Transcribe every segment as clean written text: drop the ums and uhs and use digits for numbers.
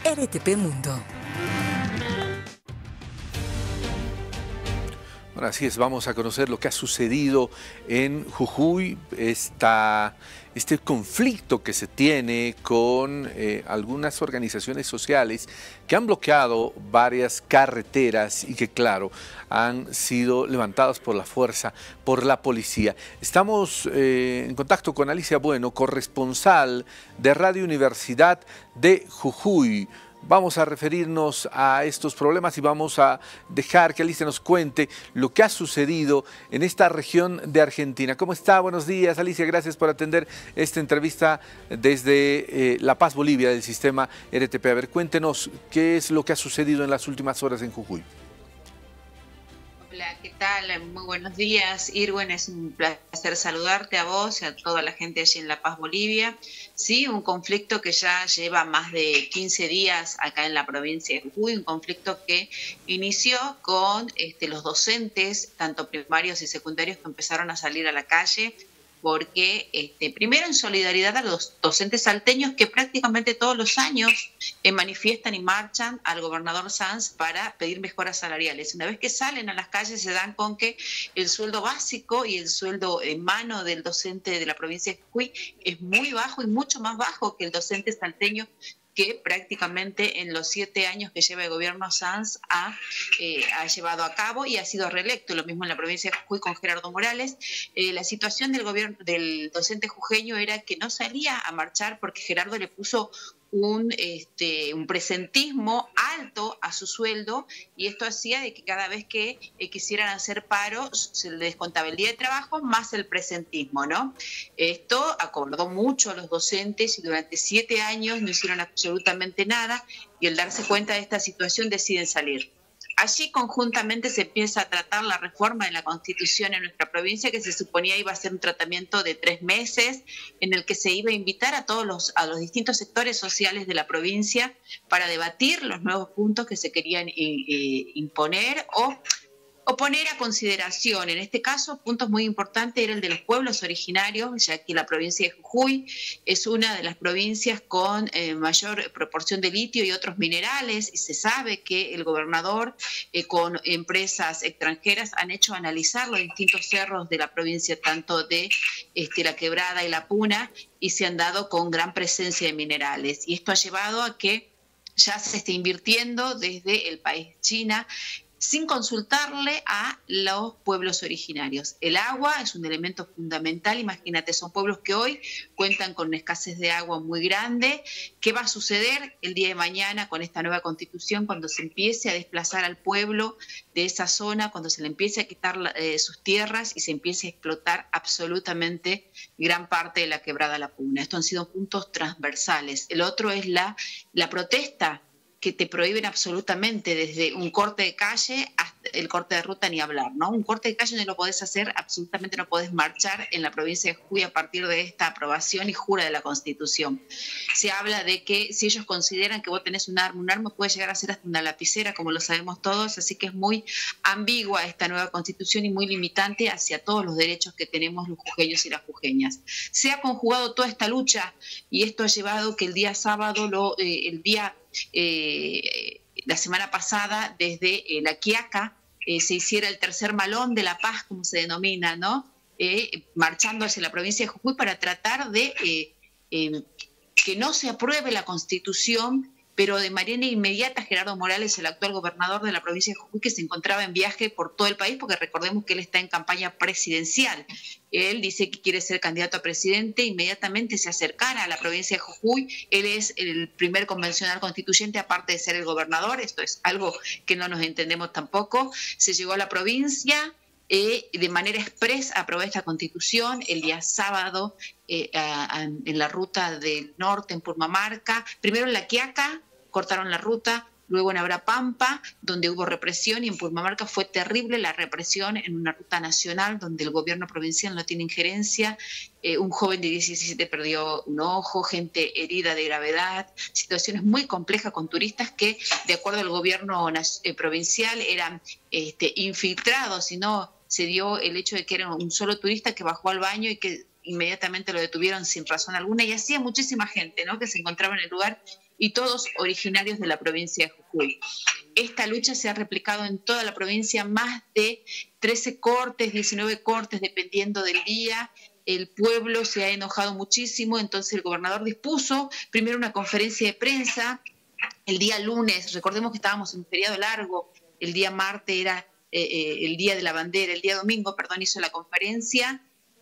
RTP Mundo. Bueno, así es, vamos a conocer lo que ha sucedido en Jujuy, este conflicto que se tiene con algunas organizaciones sociales que han bloqueado varias carreteras y que, claro, han sido levantadas por la fuerza, por la policía. Estamos en contacto con Alicia Bueno, corresponsal de Radio Universidad de Jujuy. Vamos a referirnos a estos problemas y vamos a dejar que Alicia nos cuente lo que ha sucedido en esta región de Argentina. ¿Cómo está? Buenos días, Alicia. Gracias por atender esta entrevista desde La Paz, Bolivia, del sistema RTP. A ver, cuéntenos qué es lo que ha sucedido en las últimas horas en Jujuy. Hola, ¿qué tal? Muy buenos días, Irwin. Es un placer saludarte a vos y a toda la gente allí en La Paz, Bolivia. Sí, un conflicto que ya lleva más de 15 días acá en la provincia de Jujuy, un conflicto que inició con los docentes, tanto primarios y secundarios, que empezaron a salir a la calle porque primero en solidaridad a los docentes salteños que prácticamente todos los años manifiestan y marchan al gobernador Sanz para pedir mejoras salariales. Una vez que salen a las calles se dan con que el sueldo básico y el sueldo en mano del docente de la provincia de Jujuy es muy bajo y mucho más bajo que el docente salteño, que prácticamente en los 7 años que lleva el gobierno Sanz ha llevado a cabo y ha sido reelecto. Lo mismo en la provincia de Jujuy con Gerardo Morales. La situación del docente jujeño era que no salía a marchar porque Gerardo le puso un presentismo alto a su sueldo, y esto hacía de que cada vez que quisieran hacer paro se les descontaba el día de trabajo más el presentismo, ¿no? Esto acordó mucho a los docentes y durante 7 años no hicieron absolutamente nada, y al darse cuenta de esta situación deciden salir. Allí conjuntamente se empieza a tratar la reforma de la Constitución en nuestra provincia, que se suponía iba a ser un tratamiento de 3 meses, en el que se iba a invitar a todos los distintos sectores sociales de la provincia para debatir los nuevos puntos que se querían imponer o poner a consideración. En este caso, puntos muy importantes era el de los pueblos originarios, ya que la provincia de Jujuy es una de las provincias con mayor proporción de litio y otros minerales, y se sabe que el gobernador con empresas extranjeras han hecho analizar los distintos cerros de la provincia, tanto de la Quebrada y la Puna, y se han dado con gran presencia de minerales. Y esto ha llevado a que ya se esté invirtiendo desde el país China sin consultarle a los pueblos originarios. El agua es un elemento fundamental. Imagínate, son pueblos que hoy cuentan con una escasez de agua muy grande. ¿Qué va a suceder el día de mañana con esta nueva constitución, cuando se empiece a desplazar al pueblo de esa zona, cuando se le empiece a quitar sus tierras y se empiece a explotar absolutamente gran parte de la Quebrada La Puna? Estos han sido puntos transversales. El otro es la protesta, que te prohíben absolutamente, desde un corte de calle hasta el corte de ruta, ni hablar, ¿no? Un corte de calle no lo podés hacer, absolutamente no podés marchar en la provincia de Jujuy a partir de esta aprobación y jura de la Constitución. Se habla de que si ellos consideran que vos tenés un arma puede llegar a ser hasta una lapicera, como lo sabemos todos, así que es muy ambigua esta nueva Constitución y muy limitante hacia todos los derechos que tenemos los jujeños y las jujeñas. Se ha conjugado toda esta lucha y esto ha llevado que el día sábado, la semana pasada, desde La Quiaca, se hiciera el tercer malón de la paz, como se denomina, ¿no? Marchando hacia la provincia de Jujuy para tratar de que no se apruebe la Constitución, pero de manera inmediata. Gerardo Morales, el actual gobernador de la provincia de Jujuy, que se encontraba en viaje por todo el país, porque recordemos que él está en campaña presidencial. Él dice que quiere ser candidato a presidente, inmediatamente se acercara a la provincia de Jujuy. Él es el primer convencional constituyente, aparte de ser el gobernador. Esto es algo que no nos entendemos tampoco. Se llegó a la provincia, de manera express aprobó esta Constitución el día sábado en la ruta del norte, en Purmamarca. Primero en La Quiaca cortaron la ruta, luego en Abrapampa, donde hubo represión, y en Purmamarca fue terrible la represión en una ruta nacional donde el gobierno provincial no tiene injerencia. Un joven de 17 perdió un ojo, gente herida de gravedad, situaciones muy complejas con turistas que, de acuerdo al gobierno provincial, eran infiltrados, y no se dio el hecho de que era un solo turista que bajó al baño y que inmediatamente lo detuvieron sin razón alguna, y hacía muchísima gente, ¿no?, que se encontraba en el lugar y todos originarios de la provincia de Jujuy. Esta lucha se ha replicado en toda la provincia, más de 13 cortes, 19 cortes, dependiendo del día. El pueblo se ha enojado muchísimo, entonces el gobernador dispuso primero una conferencia de prensa el día lunes. Recordemos que estábamos en un feriado largo, el día martes era el día de la bandera, el día domingo, perdón, hizo la conferencia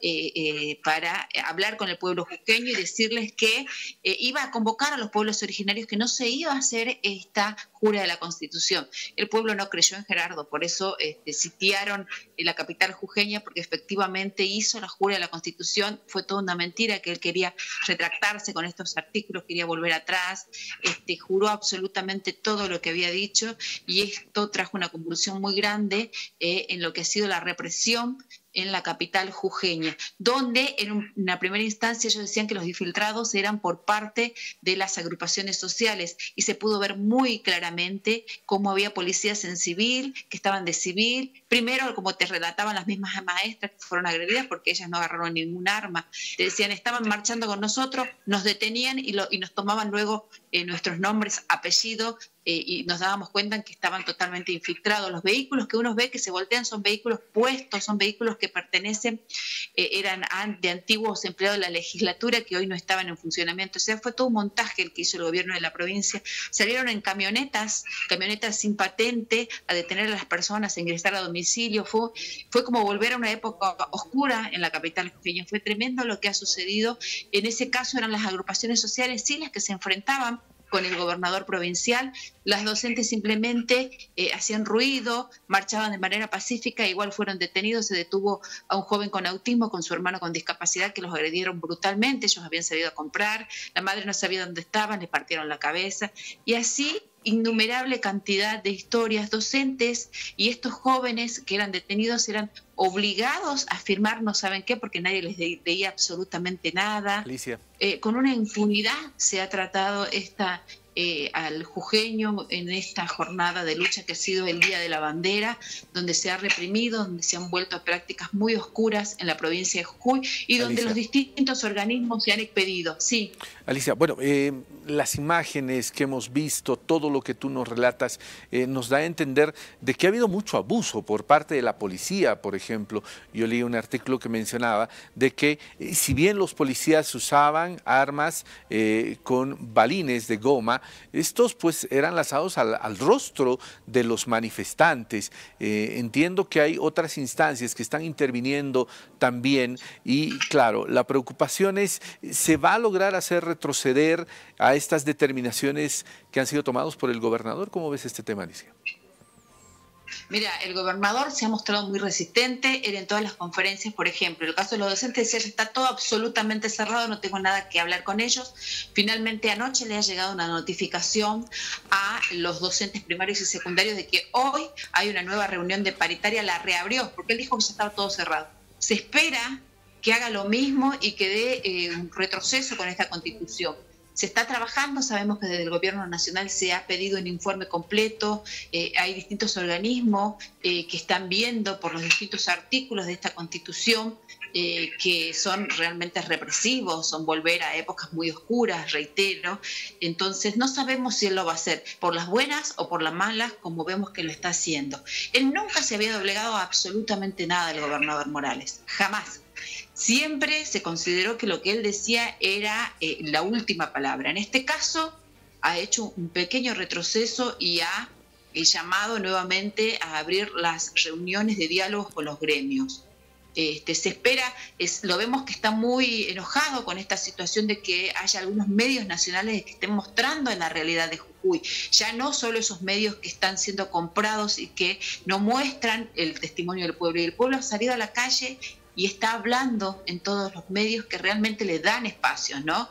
para hablar con el pueblo jujeño y decirles que iba a convocar a los pueblos originarios, que no se iba a hacer esta jura de la Constitución. El pueblo no creyó en Gerardo, por eso sitiaron la capital jujeña, porque efectivamente hizo la jura de la Constitución. Fue toda una mentira, que él quería retractarse con estos artículos, quería volver atrás, juró absolutamente todo lo que había dicho, y esto trajo una convulsión muy grande en lo que ha sido la represión en la capital jujeña, donde en una primera instancia ellos decían que los infiltrados eran por parte de las agrupaciones sociales, y se pudo ver muy claramente cómo había policías en civil, que estaban de civil, primero como te relataban las mismas maestras que fueron agredidas porque ellas no agarraron ningún arma, te decían estaban marchando con nosotros, nos detenían y nos tomaban luego nuestros nombres, apellidos, y nos dábamos cuenta que estaban totalmente infiltrados. Los vehículos que uno ve que se voltean son vehículos puestos, son vehículos que pertenecen, eran de antiguos empleados de la legislatura que hoy no estaban en funcionamiento. O sea, fue todo un montaje el que hizo el gobierno de la provincia. Salieron en camionetas sin patente, a detener a las personas, a ingresar a domicilio. Fue como volver a una época oscura en la capital jujeña. Fue tremendo lo que ha sucedido. En ese caso eran las agrupaciones sociales, sí, las que se enfrentaban con el gobernador provincial. Las docentes simplemente hacían ruido, marchaban de manera pacífica, igual fueron detenidos. Se detuvo a un joven con autismo, con su hermano con discapacidad, que los agredieron brutalmente. Ellos habían salido a comprar, la madre no sabía dónde estaban, les partieron la cabeza, y así innumerable cantidad de historias. Docentes y estos jóvenes que eran detenidos eran obligados a firmar no saben qué, porque nadie les veía absolutamente nada. Alicia. Con una impunidad se ha tratado al jujeño en esta jornada de lucha que ha sido el Día de la Bandera, donde se ha reprimido, donde se han vuelto a prácticas muy oscuras en la provincia de Jujuy, y donde los distintos organismos se han expedido. Sí. Alicia, bueno, las imágenes que hemos visto, todo lo que tú nos relatas, nos da a entender de que ha habido mucho abuso por parte de la policía. Por ejemplo, yo leí un artículo que mencionaba de que si bien los policías usaban armas con balines de goma, estos pues eran lanzados al rostro de los manifestantes. Entiendo que hay otras instancias que están interviniendo también, y claro, la preocupación es, ¿se va a lograr hacer retroceder a estas determinaciones que han sido tomadas por el gobernador? ¿Cómo ves este tema, Alicia? Mira, el gobernador se ha mostrado muy resistente. Él en todas las conferencias, por ejemplo, el caso de los docentes, decía, está todo absolutamente cerrado, no tengo nada que hablar con ellos. Finalmente anoche le ha llegado una notificación a los docentes primarios y secundarios de que hoy hay una nueva reunión de paritaria, la reabrió, porque él dijo que ya estaba todo cerrado. Se espera que haga lo mismo y que dé un retroceso con esta Constitución. Se está trabajando, sabemos que desde el gobierno nacional se ha pedido un informe completo, hay distintos organismos que están viendo por los distintos artículos de esta Constitución que son realmente represivos, son volver a épocas muy oscuras, reitero. Entonces no sabemos si él lo va a hacer por las buenas o por las malas, como vemos que lo está haciendo. Él nunca se había doblegado a absolutamente nada el gobernador Morales, jamás. Siempre se consideró que lo que él decía era la última palabra. En este caso ha hecho un pequeño retroceso y ha llamado nuevamente a abrir las reuniones de diálogo con los gremios. Se espera, lo vemos que está muy enojado con esta situación de que haya algunos medios nacionales que estén mostrando en la realidad de Jujuy, ya no solo esos medios que están siendo comprados y que no muestran el testimonio del pueblo. Y el pueblo ha salido a la calle y está hablando en todos los medios que realmente le dan espacios, ¿no?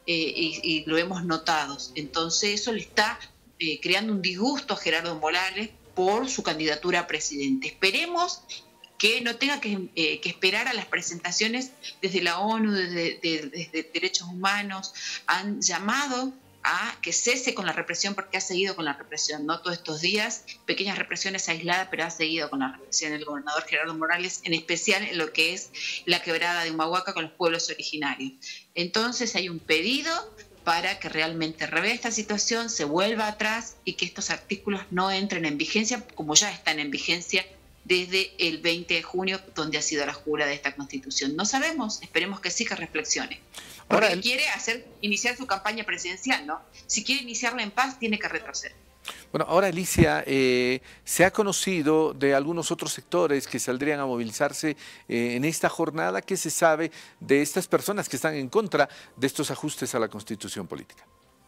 Y lo hemos notado. Entonces eso le está creando un disgusto a Gerardo Morales por su candidatura a presidente. Esperemos que no tenga que esperar a las presentaciones desde la ONU, desde Derechos Humanos. Han llamado a que cese con la represión, porque ha seguido con la represión, ¿no? Todos estos días, pequeñas represiones aisladas, pero ha seguido con la represión el gobernador Gerardo Morales, en especial en lo que es la quebrada de Humahuaca con los pueblos originarios. Entonces hay un pedido para que realmente revea esta situación, se vuelva atrás y que estos artículos no entren en vigencia, como ya están en vigencia desde el 20 de junio, donde ha sido la jura de esta Constitución. No sabemos, esperemos que sí, que reflexione. Porque Ahora, quiere iniciar su campaña presidencial, ¿no? Si quiere iniciarla en paz, tiene que retroceder. bueno, ahora Alicia, se ha conocido de algunos otros sectores que saldrían a movilizarse en esta jornada. ¿Qué se sabe de estas personas que están en contra de estos ajustes a la Constitución política?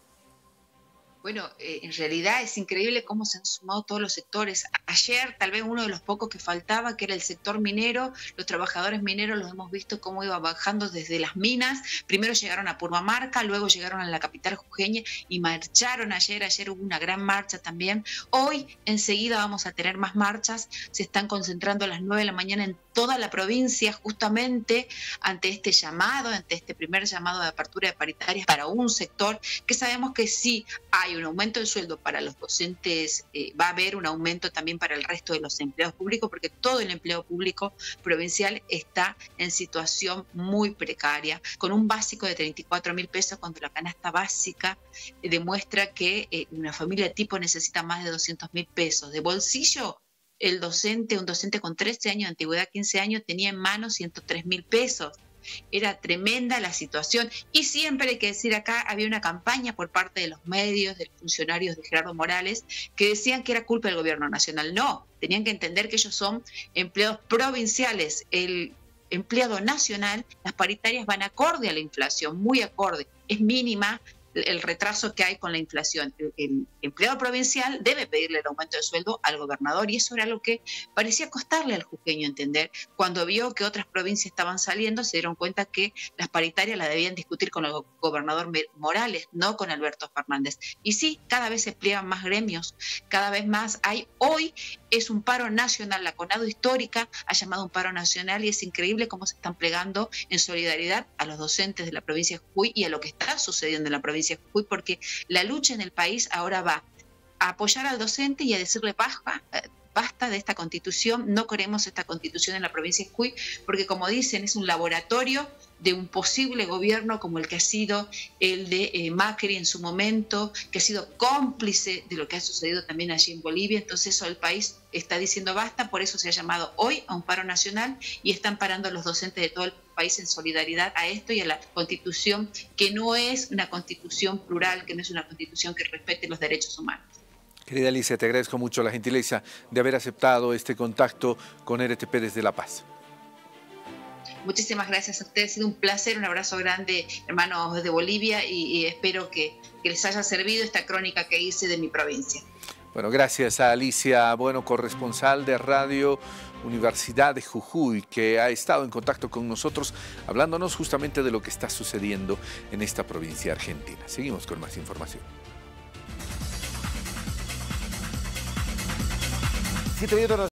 Bueno, en realidad es increíble cómo se han sumado todos los sectores. Ayer, tal vez uno de los pocos que faltaba, que era el sector minero, los trabajadores mineros los hemos visto cómo iban bajando desde las minas. Primero llegaron a Purmamarca, luego llegaron a la capital jujeña y marcharon ayer. Ayer hubo una gran marcha también. Hoy, enseguida, vamos a tener más marchas. Se están concentrando a las 9 de la mañana en toda la provincia, justamente ante este llamado, ante este primer llamado de apertura de paritarias para un sector que sabemos que sí hay un aumento de sueldo para los docentes, va a haber un aumento también para el resto de los empleados públicos, porque todo el empleo público provincial está en situación muy precaria, con un básico de 34.000 pesos, cuando la canasta básica demuestra que una familia tipo necesita más de 200.000 pesos. De bolsillo, un docente con 13 años de antigüedad, 15 años, tenía en mano 103.000 pesos. Era tremenda la situación y siempre hay que decir acá, había una campaña por parte de los medios, de los funcionarios de Gerardo Morales, que decían que era culpa del gobierno nacional. No, tenían que entender que ellos son empleados provinciales. El empleado nacional, las paritarias van acorde a la inflación, muy acorde, es mínima el retraso que hay con la inflación. El empleado provincial debe pedirle el aumento de sueldo al gobernador y eso era lo que parecía costarle al jujeño entender. Cuando vio que otras provincias estaban saliendo, se dieron cuenta que las paritarias las debían discutir con el gobernador Morales, no con Alberto Fernández. Y sí, cada vez se pliegan más gremios, cada vez más hay. Hoy es un paro nacional, la CONADO histórica ha llamado un paro nacional y es increíble cómo se están plegando en solidaridad a los docentes de la provincia de Jujuy y a lo que está sucediendo en la provincia de Jujuy, porque la lucha en el país ahora va a apoyar al docente y a decirle basta de esta constitución, no queremos esta constitución en la provincia de Jujuy, porque como dicen, es un laboratorio de un posible gobierno como el que ha sido el de Macri en su momento, que ha sido cómplice de lo que ha sucedido también allí en Bolivia. Entonces eso el país está diciendo basta, por eso se ha llamado hoy a un paro nacional y están parando los docentes de todo el país en solidaridad a esto y a la constitución, que no es una constitución plural, que no es una constitución que respete los derechos humanos. Querida Alicia, te agradezco mucho la gentileza de haber aceptado este contacto con RTP desde La Paz. Muchísimas gracias a ustedes, ha sido un placer, un abrazo grande, hermanos de Bolivia, y espero que les haya servido esta crónica que hice de mi provincia. Bueno, gracias a Alicia Bueno, corresponsal de Radio Universidad de Jujuy, que ha estado en contacto con nosotros, hablándonos justamente de lo que está sucediendo en esta provincia argentina. Seguimos con más información. 7 minutos.